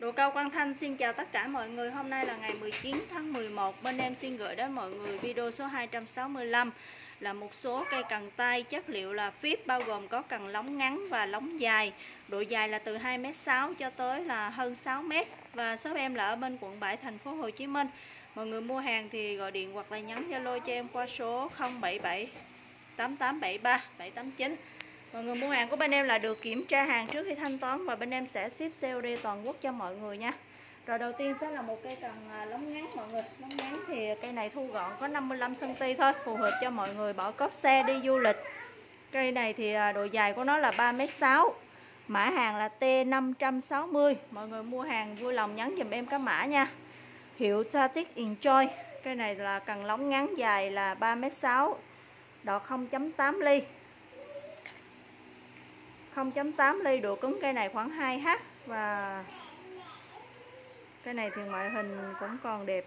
Độ cao Quang Thanh xin chào tất cả mọi người. Hôm nay là ngày 19 tháng 11. Bên em xin gửi đến mọi người video số 265 là một số cây cần tay chất liệu là phíp, bao gồm có cần lóng ngắn và lóng dài. Độ dài là từ 2m6 cho tới là hơn 6m. Và shop em là ở bên quận 7 thành phố Hồ Chí Minh. Mọi người mua hàng thì gọi điện hoặc là nhắn Zalo cho em qua số 077 8873 789. Mọi người mua hàng của bên em là được kiểm tra hàng trước khi thanh toán và bên em sẽ ship COD toàn quốc cho mọi người nha. Rồi đầu tiên sẽ là một cây cần lóng ngắn mọi người. Lóng ngắn thì cây này thu gọn có 55 cm thôi, phù hợp cho mọi người bỏ cốp xe đi du lịch. Cây này thì độ dài của nó là 3m6. Mã hàng là T560. Mọi người mua hàng vui lòng nhắn giùm em cái mã nha. Hiệu Static Enjoy. Cây này là cần lóng ngắn dài là 3m6. Đọt 0.8 ly. 0.8 ly, độ cứng cây này khoảng 2H. Và cái này thì ngoại hình cũng còn đẹp.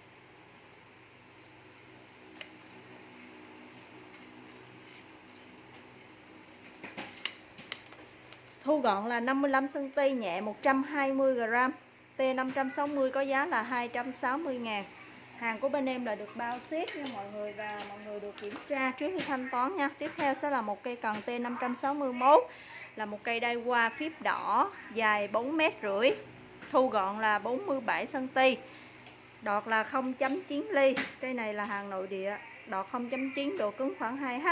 Thu gọn là 55 cm, nhẹ 120g. T560 có giá là 260.000. Hàng của bên em là được bao ship nha mọi người, và mọi người được kiểm tra trước khi thanh toán nha. Tiếp theo sẽ là một cây cần T561, là một cây đai hoa phíp đỏ dài 4m50, thu gọn là 47 cm, đọt là 0.9 ly. Cây này là hàng nội địa, đọt 0.9, độ cứng khoảng 2H.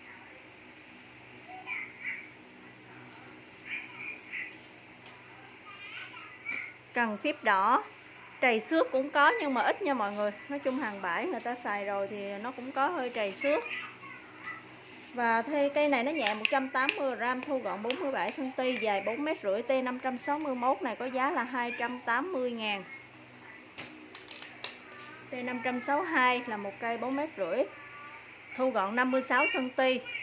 Cần phíp đỏ, trầy xước cũng có nhưng mà ít nha mọi người. Nói chung hàng bãi người ta xài rồi thì nó cũng có hơi trầy xước. Và cây này nó nhẹ 180g, thu gọn 47 cm, dài 4m50. T561 này có giá là 280.000. T562 là một cây 4m50, thu gọn 56 cm,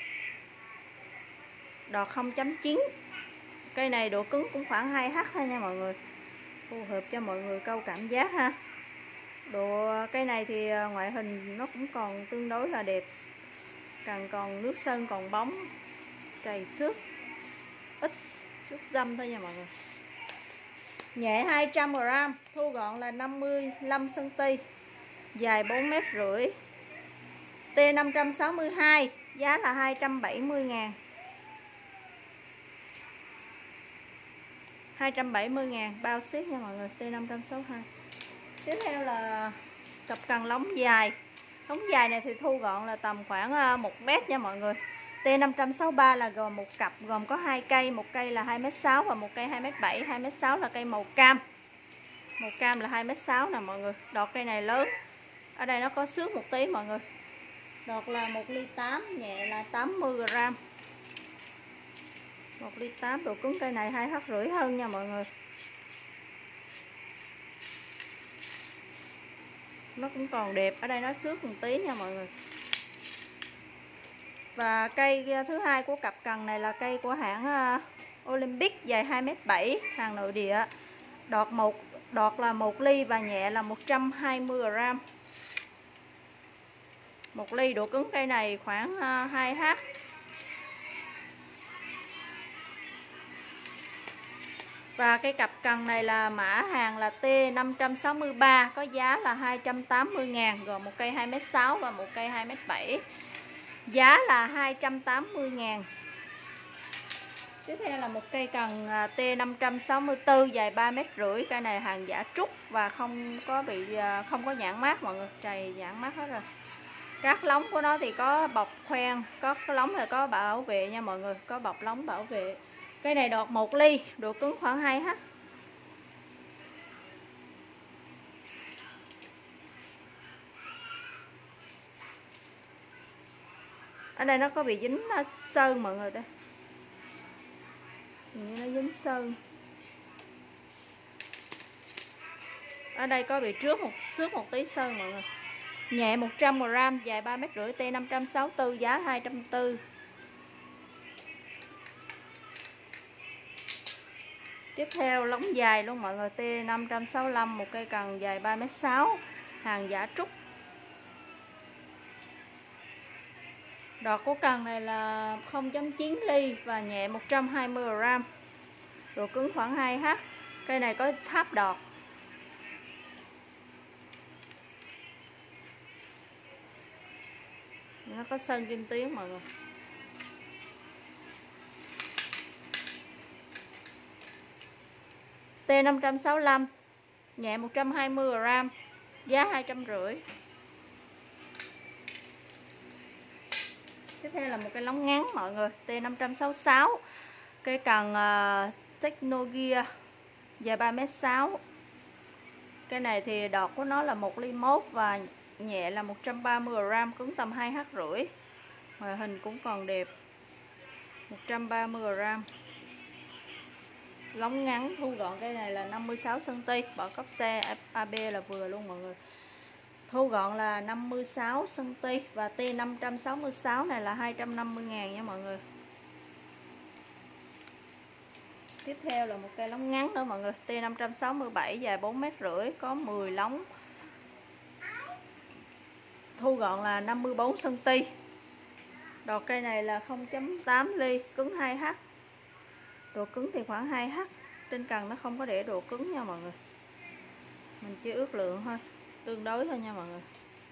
đọt 0.9. Cây này độ cứng cũng khoảng 2H thôi nha mọi người, phù hợp cho mọi người câu cảm giác ha. Cây này thì ngoại hình nó cũng còn tương đối là đẹp, cần còn nước sơn còn bóng, trầy xước ít, xước dâm thôi nha mọi người. Nhẹ 200g, thu gọn là 55 cm, dài 4m50. T562 giá là 270.000. 270.000 bao ship nha mọi người. T562. Tiếp theo là cặp cần lóng dài. Lóng dài này thì thu gọn là tầm khoảng 1m nha mọi người. T563 là gồm một cặp, gồm có 2 cây, một cây là 2m6 và một cây 2m7. 2m6 là cây màu cam. Màu cam là 2m6 nè mọi người. Đọt cây này lớn. Ở đây nó có xước một tí mọi người. Đọt là 1,8 ly, nhẹ là 80g. 1,8 ly, độ cứng cây này 2H50 hơn nha mọi người. Nó cũng còn đẹp, ở đây nó xước một tí nha mọi người. Và cây thứ hai của cặp cần này là cây của hãng Olympic, dài 2m7, hàng nội địa. Đọt là 1 ly và nhẹ là 120g. 1 ly, độ cứng cây này khoảng 2H. Và cái cặp cần này là mã hàng là T563, có giá là 280.000, gồm một cây 2m6 và một cây 2m7. Giá là 280.000. Tiếp theo là một cây cần T564 dài 3m50. Cây này hàng giả trúc và không có nhãn mác mọi người, trầy nhãn mác hết rồi. Các lóng của nó thì có bọc khoen, có cái lóng là có bảo vệ nha mọi người, có bọc lóng bảo vệ. Cây này đọt 1 ly, độ cứng khoảng 2H. Ở đây nó có bị dính sơn mọi người đây. Nó dính sơn. Ở đây có bị xước một tí sơn mọi người. Nhẹ 100g, dài 3m50. T564 giá 240. Tiếp theo lóng dài luôn mọi người, T565, một cây cần dài 3m6, hàng giả trúc. Đọt của cần này là 0.9 ly và nhẹ 120g. Độ cứng khoảng 2H. Cây này có tháp đọt. Nó có sơn kim tuyến mọi người. T565 nhẹ 120g, giá 250. Tiếp theo là một cái lóng ngắn mọi người, T566, cây cần Technogear, dài 3m6. Cái này thì đọt của nó là 1,1 ly và nhẹ là 130g, cứng tầm 2,5 h. Ngoại hình cũng còn đẹp. 130g. Lóng ngắn thu gọn, cái này là 56cm, bỏ cốc xe AB là vừa luôn mọi người. Thu gọn là 56cm và T566 này là 250.000 nha mọi người. Tiếp theo là một cây lóng ngắn nữa mọi người, T567 dài 4,5 m, có 10 lóng. Thu gọn là 54cm. Đọt cây này là 0,8 ly, cứng 2H. Độ cứng thì khoảng 2H. Trên cần nó không có để độ cứng nha mọi người. Mình chỉ ước lượng thôi, tương đối thôi nha mọi người.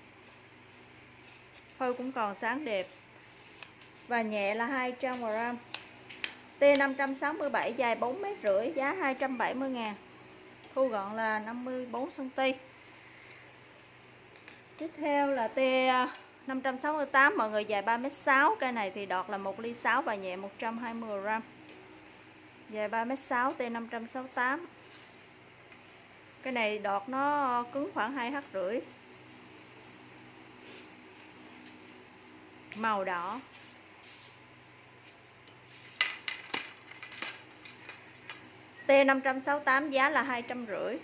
Phôi cũng còn sáng đẹp. Và nhẹ là 200g. T567 dài 4,5 m, giá 270.000. Thu gọn là 54cm. Tiếp theo là T568 mọi người, dài 3m6. Cây này thì đọt là 1,6 ly và nhẹ 120g. Dài 3m6 T568. Cái này đọt nó cứng khoảng 2,5 h. Màu đỏ. T568 giá là 250.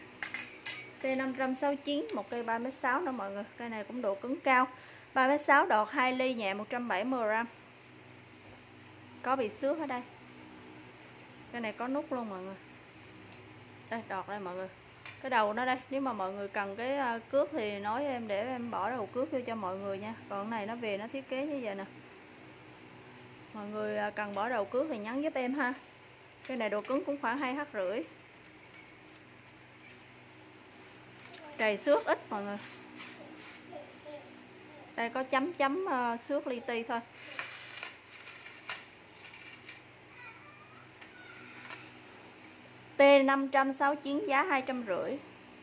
T569 một cây 3m6 nữa mọi người. Cây này cũng độ cứng cao. 3m6 đọt 2 ly, nhẹ 170g. Có bị xước ở đây. Cái này có nút luôn mọi người. Đây, đọt đây mọi người. Cái đầu nó đây, nếu mà mọi người cần cái cước thì nói em để em bỏ đầu cước vô cho mọi người nha. Còn cái này nó về nó thiết kế như vậy nè. Mọi người cần bỏ đầu cước thì nhắn giúp em ha. Cái này độ cứng cũng khoảng 2,5 h. Trầy xước ít mọi người. Đây có chấm xước li ti thôi. T569 giá 250.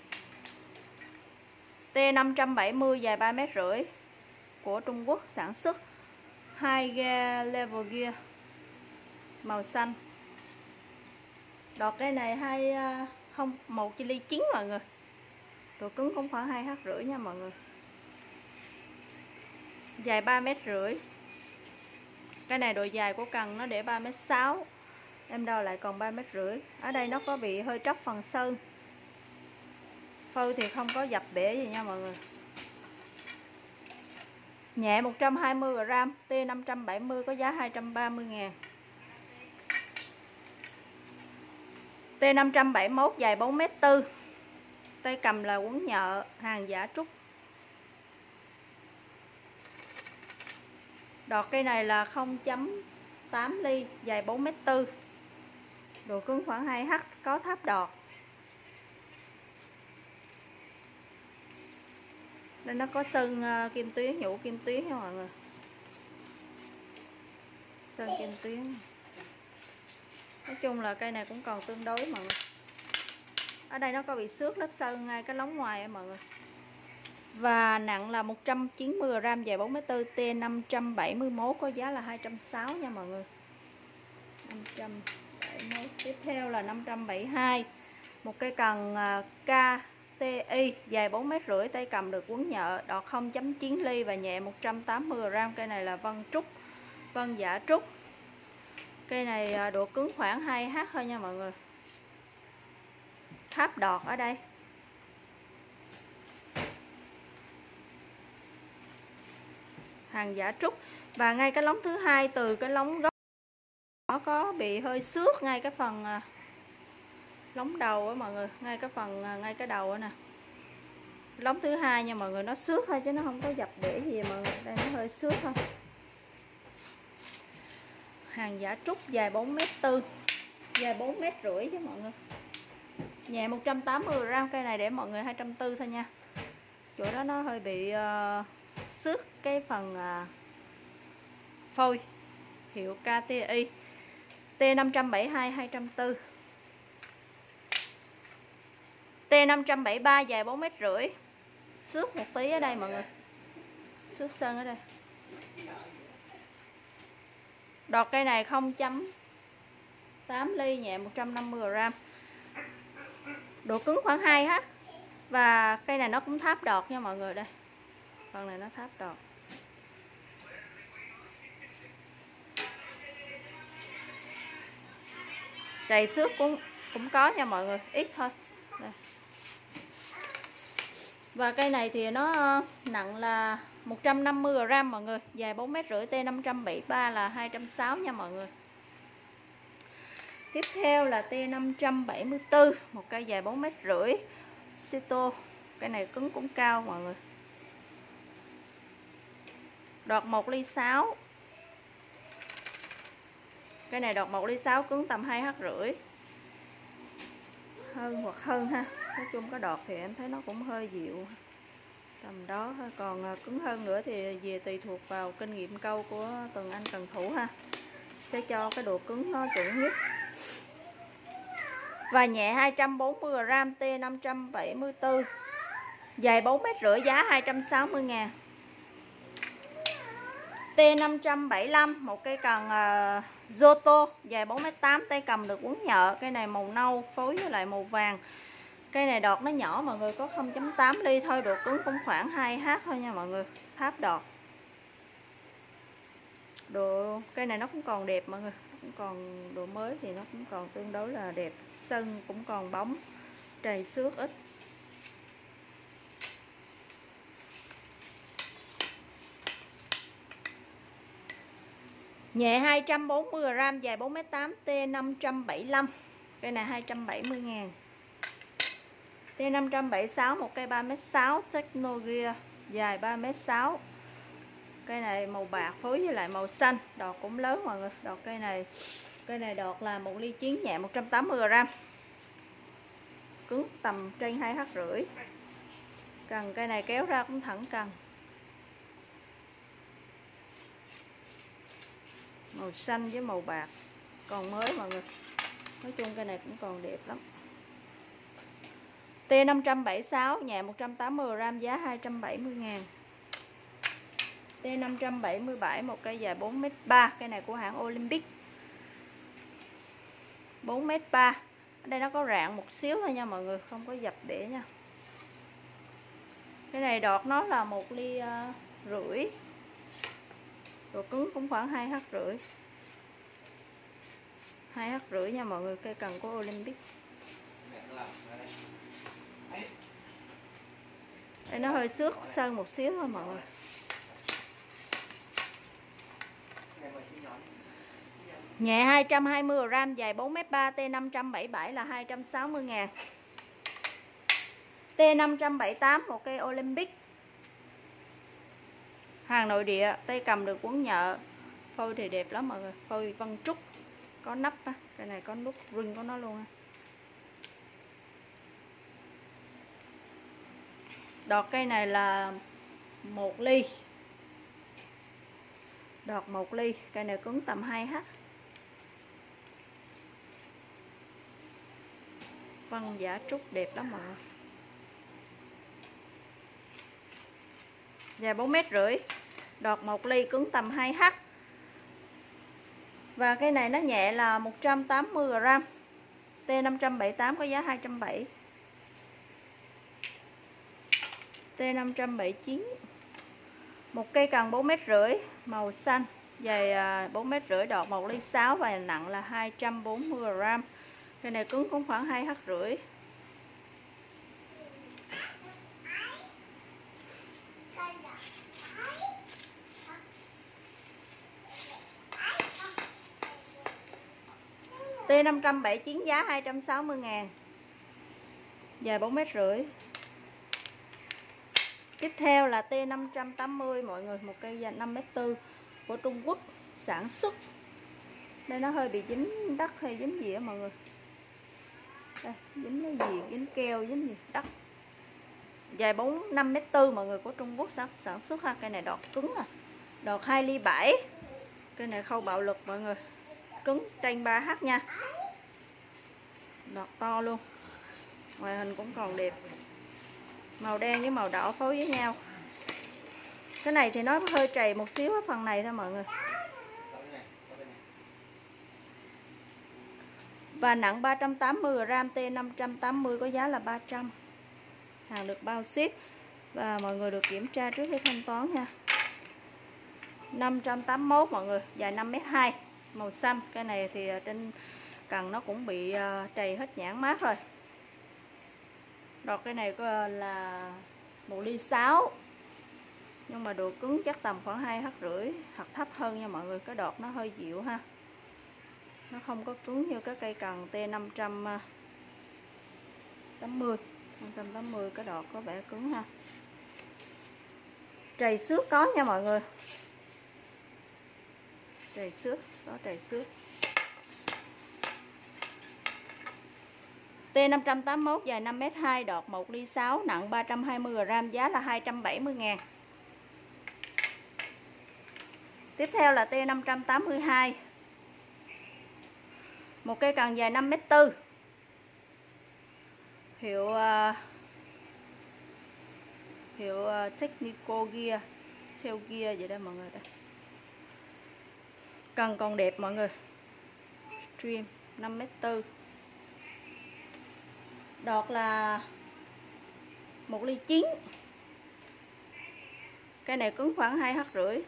T570 dài 3,5 m, của Trung Quốc sản xuất, 2 level gear, màu xanh. Đọt cây này 1 ly 9 mọi người. Độ cứng cũng khoảng 2,5 h nha mọi người. Dài 3,5 m. Cái này độ dài của cần nó để 3m6. Em đo lại còn 3,5 m. Ở đây nó có bị hơi tróc phần sơn. Phôi thì không có dập bể gì nha mọi người. Nhẹ 120g. T570 có giá 230.000. T571 dài 4,4 m. Tay cầm là quấn nhợ, hàng giả trúc. Đọt cây này là 0,8 ly, dài 4,4 m. Độ cứng khoảng 2H, có tháp đọt. Đây nó có sơn kim tuyến, nhũ kim tuyến nha mọi người. Sơn kim tuyến. Nói chung là cây này cũng còn tương đối mọi người. Ở đây nó có bị xước lớp sơn ngay cái lóng ngoài ấy mọi người. Và nặng là 190g, dài 4,4 m. T571 có giá là 260 nha mọi người. 571. Tiếp theo là 572. Một cây cần KTI dài 4,5 m, tay cầm được quấn nhợ, đọt 0,9 ly và nhẹ 180g. Cây này là vân trúc, vân giả trúc. Cây này độ cứng khoảng 2H thôi nha mọi người. Tháp đọt ở đây. Hàng giả trúc. Và ngay cái lóng thứ hai, từ cái lóng gốc nó có bị hơi xước ngay cái phần lóng đầu á mọi người, ngay cái đầu á nè. Lóng thứ hai nha mọi người, nó xước thôi chứ nó không có dập bể gì mọi người. Đây nó hơi xước thôi. Hàng giả trúc, dài 4,4 m, dài 4,5 m chứ mọi người. Nhẹ 180g, cây này để mọi người 240 thôi nha. Chỗ đó nó hơi bị xước cái phần phôi. Hiệu KTI T572 240. T573 dài 4,5 m. Xước một tí ở đây mọi người. Xước sơn ở đây. Đọt cây này 0.8 ly, nhẹ 150g. Độ cứng khoảng 2H. Và cây này nó cũng tháp đọt nha mọi người đây. Phần này nó tháp đọt. Trầy xước cũng có nha mọi người, ít thôi. Đây. Và cây này thì nó nặng là 150g mọi người, dài 4,5 m, T573 là 260 nha mọi người. Tiếp theo là T574, một cây dài 4,5 m, Sito. Cây này cứng cũng cao mọi người. Đọt 1,6 ly. Cây này đọt 1,6 ly, cứng tầm 2,5 h. Hơn hoặc hơn ha. Nói chung có đọt thì em thấy nó cũng hơi dịu. Tầm đó thôi. Còn cứng hơn nữa thì về tùy thuộc vào kinh nghiệm câu của từng anh cần thủ ha. Sẽ cho cái độ cứng nó chuẩn nhất. Và nhẹ 240g, T574. Dài 4,5 m, giá 260.000. T575, một cây cần Zoto, dài 4,8 m, tay cầm được quấn nhợ. Cây này màu nâu phối với lại màu vàng. Cây này đọt nó nhỏ mọi người, có 0.8 ly thôi, độ cứng cũng khoảng 2H thôi nha mọi người. Tháp đọt. Cây này nó cũng còn đẹp mọi người, cũng còn độ mới thì nó cũng còn tương đối là đẹp. Sân cũng còn bóng, trầy xước ít. Nhẹ 240g, dài 4,8 m, T575. Cây này 270.000. T576, một cây 3,6 m, Technogear, dài 3,6 m. Cây này màu bạc phối với lại màu xanh, đọt cũng lớn mọi người. Đọt cây này đọt là 1,9 ly, nhẹ 180g. Cứng tầm trên 2,5 h. Cần cây này kéo ra cũng thẳng cần. Màu xanh với màu bạc, còn mới mọi người. Nói chung cây này cũng còn đẹp lắm. T576, nhẹ 180g, giá 270.000. T577, một cây dài 4,3 m. Cây này của hãng Olympic, 4,3 m. Ở đây nó có rạn một xíu thôi nha mọi người, không có dập đĩa nha. Cái này đọt nó là 1,5 ly. Độ cứng cũng khoảng 2,5 h. 2,5 h nha mọi người, cây cần của Olympic. Đây nó hơi xước sơn một xíu thôi mọi người. Nhẹ 220g, dài 4,3 m, T577 là 260.000. T578, một cây Olympic, hàng nội địa, tay cầm được quấn nhợ. Phôi thì đẹp lắm mọi người, phôi vân trúc, có nắp á. Cái này có nút ring của nó luôn á. Đọt cây này là 1 ly. Đọt 1 ly, cây này cứng tầm 2H. Vân giả trúc đẹp lắm mọi người. Dài 4,5 m, đọt 1 ly, cứng tầm 2H. Và cái này nó nhẹ là 180g. T578 có giá 270. T579, một cây cần 4,5 m, màu xanh, dài 4,5 m, đọt 1,6 ly và nặng là 240g. Cây này cứng cũng khoảng 2,5 h. T579, giá 260.000. Dài 4,5 m. Tiếp theo là T580 mọi người, một cây dài 5,4 m của Trung Quốc sản xuất. Đây nó hơi bị dính đất hay dính gì á mọi người. Đây, dính cái gì, dính keo, dính gì, đất. Dài 5m4 mọi người, của Trung Quốc sản xuất ha. Cây này đọt cứng à. Đọt 2 ly 7. Cây này khâu bạo lực mọi người. Cứng trên 3H nha. Đọt to luôn. Ngoại hình cũng còn đẹp. Màu đen với màu đỏ phối với nhau. Cái này thì nó hơi trầy một xíu ở phần này thôi mọi người. Và nặng 380g, T580 có giá là 300. Hàng được bao ship. Và mọi người được kiểm tra trước khi thanh toán nha. 581 mọi người, dài 5m2, màu xanh. Cái này thì trên cần nó cũng bị trầy hết nhãn mát rồi. Đọt cái này là 1 ly 6. Nhưng mà độ cứng chắc tầm khoảng 2,5 hoặc thấp hơn nha mọi người. Cái đọt nó hơi dịu ha. Nó không có cứng như cái cây cần T580. 580 cái đọt có vẻ cứng ha. Trầy xước có nha mọi người. Trầy xước, có trầy xước. T581 dài 5m2, đọt 1 ly 6, nặng 320g, giá là 270.000. Tiếp theo là T582. Một cây cần dài 5m4. Hiệu Technical Gear, theo gear vậy đây mọi người đây. Cần còn đẹp mọi người. Stream 5m4. Đọt là 1 ly 9. Cây này cứng khoảng 2,5 H.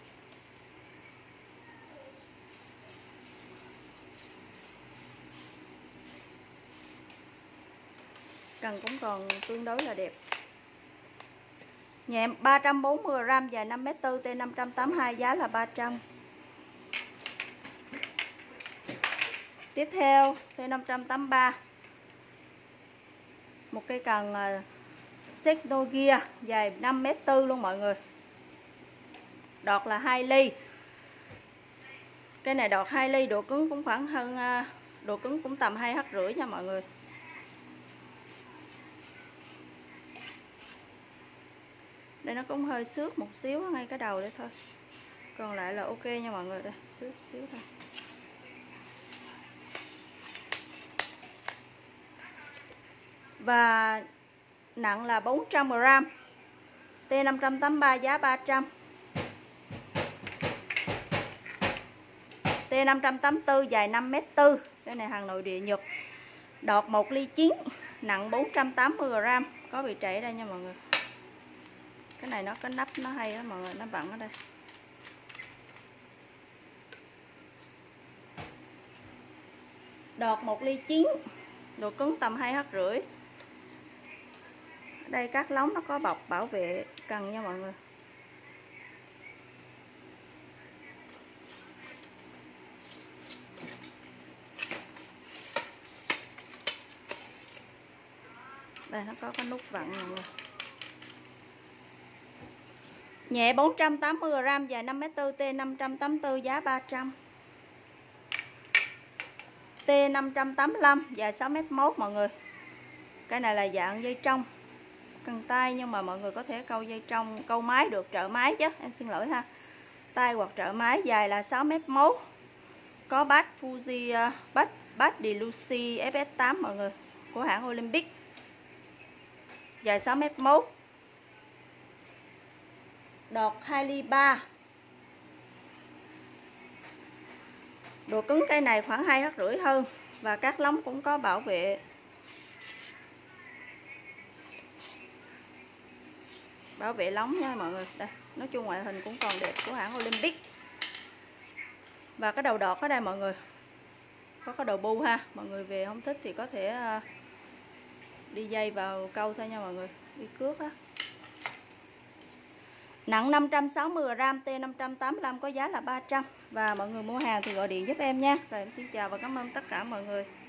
Cần cũng còn tương đối là đẹp. Nhẹ 340g, dài 5m4, T582, giá là 300. Tiếp theo T583. Một cây cần Technogear dài 5m4 luôn mọi người. Đọt là 2 ly. Cây này đọt 2 ly, độ cứng cũng khoảng hơn, độ cứng cũng tầm 2,5 H nha mọi người. Đây nó cũng hơi xước một xíu ngay cái đầu đây thôi. Còn lại là ok nha mọi người, đây xước xíu thôi. Và nặng là 400g. T583 giá 300. T584 dài 5m4. Cái này hàng nội địa Nhật. Đọt 1 ly 9, nặng 480g, có bị trễ đây nha mọi người. Cái này nó có nắp nó hay đó mọi người, nó bận ở đây. Đọt 1 ly 9, độ cứng tầm 2,5 H. Đây các lóng nó có bọc bảo vệ cần nha mọi người. Đây nó có cái nút vặn mọi người. Nhẹ 480g, dài 5m4, T584, giá 300. T585 dài 6m1 mọi người. Cái này là dạng dây trong cần tay, nhưng mà mọi người có thể câu dây trong, câu máy được, trợ máy chứ, em xin lỗi ha. Tay hoặc trợ máy, dài là 6m1. Có bát Fuji, bát Deluxe FS8 mọi người, của hãng Olympic. Dài 6m1. Đọt 2 ly 3. Độ cứng cây này khoảng 2,5 H hơn. Và các lóng cũng có bảo vệ. Bảo vệ lóng nha mọi người. Đây, nói chung ngoại hình cũng còn đẹp, của hãng Olympic. Và cái đầu đọt ở đây mọi người, có cái đầu bu ha. Mọi người về không thích thì có thể đi dây vào câu thôi nha mọi người, đi cước á. Nặng 560g, T585 có giá là 300. Và mọi người mua hàng thì gọi điện giúp em nha. Rồi em xin chào và cảm ơn tất cả mọi người.